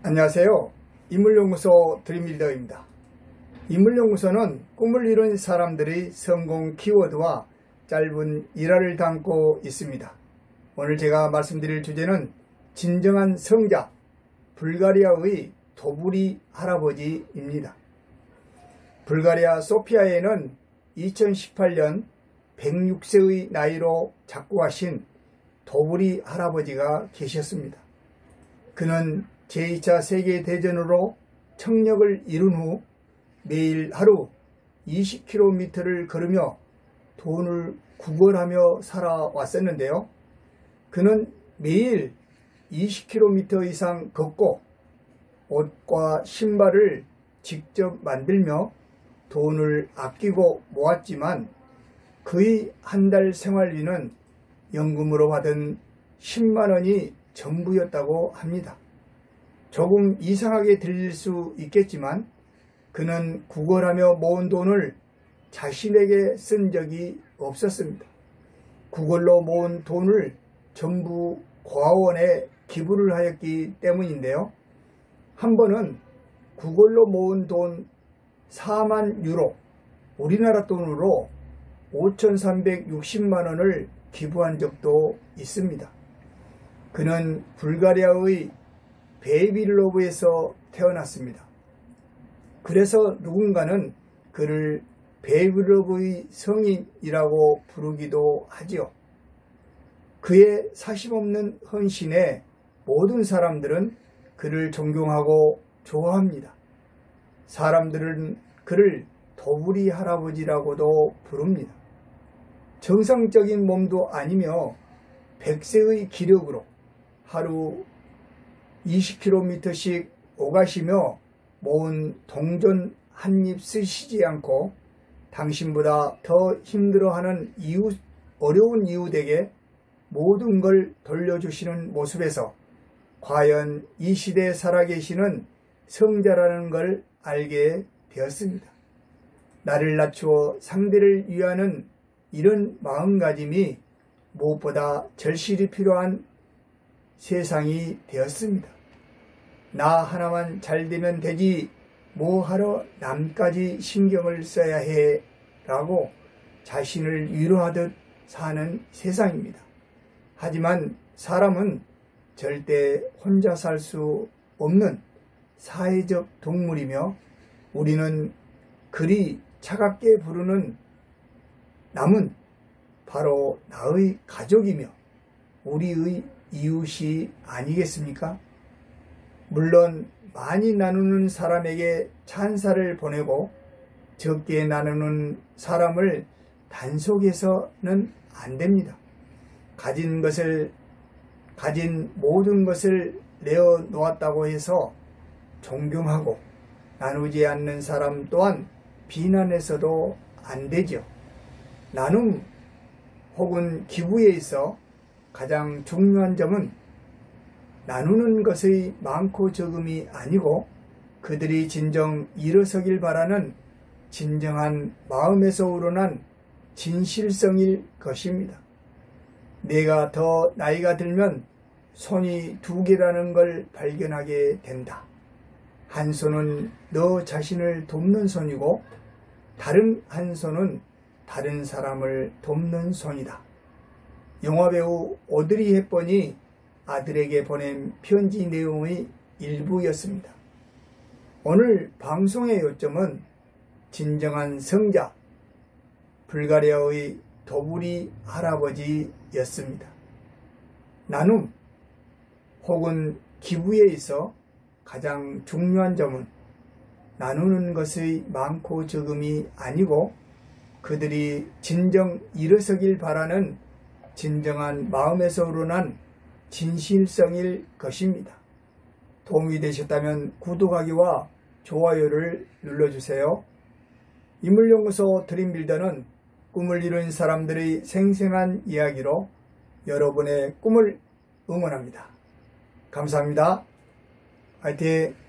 안녕하세요. 인물연구소 드림빌더입니다. 인물연구소는 꿈을 이룬 사람들의 성공 키워드와 짧은 일화를 담고 있습니다. 오늘 제가 말씀드릴 주제는 진정한 성자, 불가리아의 도부리 할아버지입니다. 불가리아 소피아에는 2018년 106세의 나이로 작고하신 도부리 할아버지가 계셨습니다. 그는 제2차 세계대전으로 청력을 이룬 후 매일 하루 20km를 걸으며 돈을 구걸하며 살아왔었는데요. 그는 매일 20km 이상 걷고 옷과 신발을 직접 만들며 돈을 아끼고 모았지만 그의 한 달 생활비는 연금으로 받은 10만 원이 전부였다고 합니다. 조금 이상하게 들릴 수 있겠지만 그는 구걸하며 모은 돈을 자신에게 쓴 적이 없었습니다. 구걸로 모은 돈을 전부 고아원에 기부를 하였기 때문인데요. 한 번은 구걸로 모은 돈 4만 유로, 우리나라 돈으로 5,360만 원을 기부한 적도 있습니다. 그는 불가리아의 베이빌로브에서 태어났습니다. 그래서 누군가는 그를 베이빌로브의 성인이라고 부르기도 하지요. 그의 사심없는 헌신에 모든 사람들은 그를 존경하고 좋아합니다. 사람들은 그를 도부리 할아버지라고도 부릅니다. 정상적인 몸도 아니며 100세의 기력으로 하루 20km씩 오가시며 모은 동전 한 입 쓰시지 않고 당신보다 더 힘들어하는 어려운 이웃에게 모든 걸 돌려주시는 모습에서 과연 이 시대에 살아계시는 성자라는 걸 알게 되었습니다. 나를 낮추어 상대를 위하는 이런 마음가짐이 무엇보다 절실히 필요한 세상이 되었습니다. 나 하나만 잘 되면 되지 뭐하러 남까지 신경을 써야 해 라고 자신을 위로하듯 사는 세상입니다. 하지만 사람은 절대 혼자 살 수 없는 사회적 동물이며 우리는 그리 차갑게 부르는 남은 바로 나의 가족이며 우리의 이웃이 아니겠습니까? 물론 많이 나누는 사람에게 찬사를 보내고 적게 나누는 사람을 단속해서는 안 됩니다. 가진 모든 것을 내어놓았다고 해서 존경하고 나누지 않는 사람 또한 비난해서도 안 되죠. 나눔 혹은 기부에 있어 가장 중요한 점은 나누는 것의 많고 적음이 아니고 그들이 진정 일어서길 바라는 진정한 마음에서 우러난 진실성일 것입니다. 내가 더 나이가 들면 손이 두 개라는 걸 발견하게 된다. 한 손은 너 자신을 돕는 손이고 다른 한 손은 다른 사람을 돕는 손이다. 영화배우 오드리 헵번이 아들에게 보낸 편지 내용의 일부였습니다. 오늘 방송의 요점은 진정한 성자, 불가리아의 도부리 할아버지였습니다. 나눔 혹은 기부에 있어 가장 중요한 점은 나누는 것의 많고 적음이 아니고 그들이 진정 일어서길 바라는 진정한 마음에서 우러난 진실성일 것입니다. 도움이 되셨다면 구독하기와 좋아요를 눌러주세요. 인물연구소 드림빌더는 꿈을 이룬 사람들의 생생한 이야기로 여러분의 꿈을 응원합니다. 감사합니다. 화이팅!